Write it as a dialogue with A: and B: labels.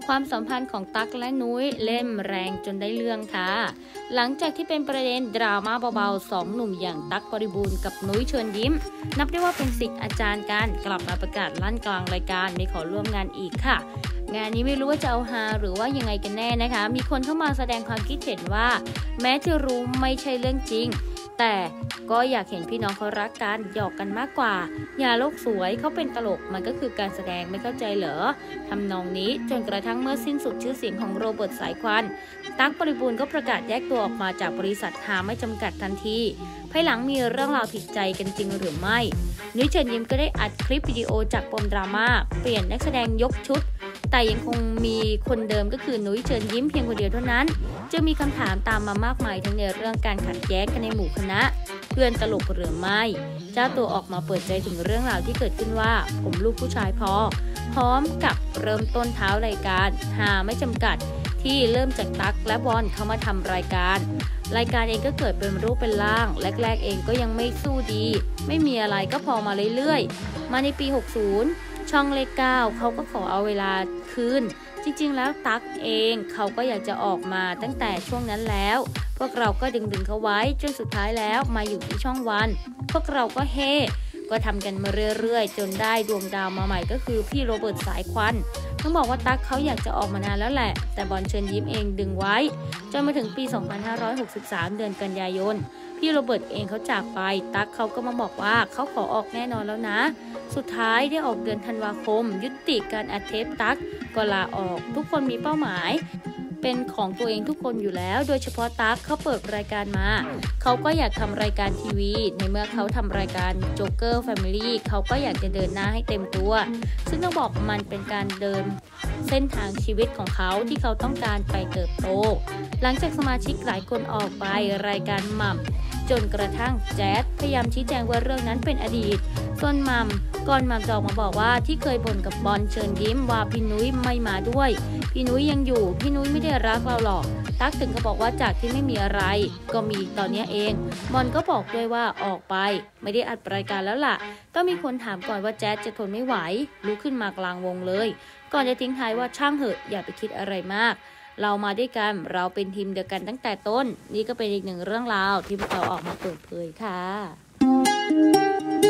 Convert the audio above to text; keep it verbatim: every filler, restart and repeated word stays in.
A: ความสัมพันธ์ของตั๊กและนุ้ยเล่มแรงจนได้เรื่องค่ะหลังจากที่เป็นประเด็นดราม่าเบาๆสองหนุ่มอย่างตั๊กบริบูรณ์กับนุ้ยเชิญยิ้มนับได้ว่าเป็นศิษย์อาจารย์กันกลับมาประกาศลั่นกลางรายการไม่ขอร่วมงานอีกค่ะงานนี้ไม่รู้ว่าจะเอาฮาหรือว่ายังไงกันแน่นะคะมีคนเข้ามาแสดงความคิดเห็นว่าแม้จะรู้ไม่ใช่เรื่องจริงแต่ก็อยากเห็นพี่น้องเขารักกันหยอกกันมากกว่าอย่าโลกสวยเขาเป็นตลกมันก็คือการแสดงไม่เข้าใจเหรอทำนองนี้จนกระทั่งเมื่อสิ้นสุดชื่อเสียงของโรเบิร์ตสายควันตั๊กบริบูรณ์ก็ประกาศแยกตัวออกมาจากบริษัทหาไม่จำกัดทันทีภายหลังมีเรื่องราวผิดใจกันจริงหรือไม่นุ้ยเชิญยิ้มก็ได้อัดคลิปวิดีโอจากปมดราม่าเปลี่ยนนักแสดงยกชุดแต่ยังคงมีคนเดิมก็คือนุ้ยเชิญยิ้มเพียงคนเดียวเท่านั้นจะมีคำถามตามมามากมายทั้งในเรื่องการขัดแย้งกันในหมู่คณะเพื่อนตลกหรือไม่เจ้าตัวออกมาเปิดใจถึงเรื่องราวที่เกิดขึ้นว่าผมลูกผู้ชายพอพร้อมกับเริ่มต้นเท้ารายการหาไม่จำกัดที่เริ่มจากตั๊กและบอลเข้ามาทำรายการรายการเองก็เกิดเป็นรูปเป็นร่างแรกๆเองก็ยังไม่สู้ดีไม่มีอะไรก็พอมาเรื่อยๆมาในปีหกสิบช่องเลขเก้าเขาก็ขอเอาเวลาคืนจริงๆแล้วตั๊กเองเขาก็อยากจะออกมาตั้งแต่ช่วงนั้นแล้วพวกเราก็ดึงๆเขาไว้จนสุดท้ายแล้วมาอยู่ที่ช่องวันพวกเราก็เฮก็ทำกันมาเรื่อยๆจนได้ดวงดาวมาใหม่ก็คือพี่โรเบิร์ตสายควันต้องบอกว่าตั๊กเขาอยากจะออกมานานแล้วแหละแต่บอลเชิญยิ้มเองดึงไว้จนมาถึงปีสองพันห้าร้อยหกสิบสามเดือนกันยายนพี่โรเบิร์ตเองเขาจากไปตั๊กเขาก็มาบอกว่าเขาขอออกแน่นอนแล้วนะสุดท้ายได้ออกเดือนธันวาคมยุติการอัดเทปตั๊กก็ลาออกทุกคนมีเป้าหมายเป็นของตัวเองทุกคนอยู่แล้วโดยเฉพาะตั๊กเขาเปิดรายการมาเขาก็อยากทำรายการทีวีในเมื่อเขาทำรายการโจ๊กเกอร์แฟมิลี่เขาก็อยากจะเดินหน้าให้เต็มตัวซึ่งต้องบอกมันเป็นการเดินเส้นทางชีวิตของเขาที่เขาต้องการไปเติบโตหลังจากสมาชิกหลายคนออกไปรายการหม่ำจนกระทั่งแจ๊ดพยายามชี้แจงว่าเรื่องนั้นเป็นอดีตส่วนมัมก่อนมัมจะออกมาบอกว่าที่เคยบ่นกับบอลเชิญยิ้มว่าพี่นุ้ยไม่มาด้วยพี่นุ้ยยังอยู่พี่นุ้ยไม่ได้รักเราหรอกตั๊กถึงก็บอกว่าจากที่ไม่มีอะไรก็มีตอนนี้เองบอลก็บอกด้วยว่าออกไปไม่ได้อัดรายการแล้วล่ะต้องมีคนถามก่อนว่าแจ๊ดจะทนไม่ไหวลุกขึ้นมากลางวงเลยก่อนจะทิ้งท้ายว่าช่างเหอะอย่าไปคิดอะไรมากเรามาด้วยกันเราเป็นทีมเดียวกันตั้งแต่ต้นนี่ก็เป็นอีกหนึ่งเรื่องราวที่พวกเราออกมาเปิดเผยค่ะ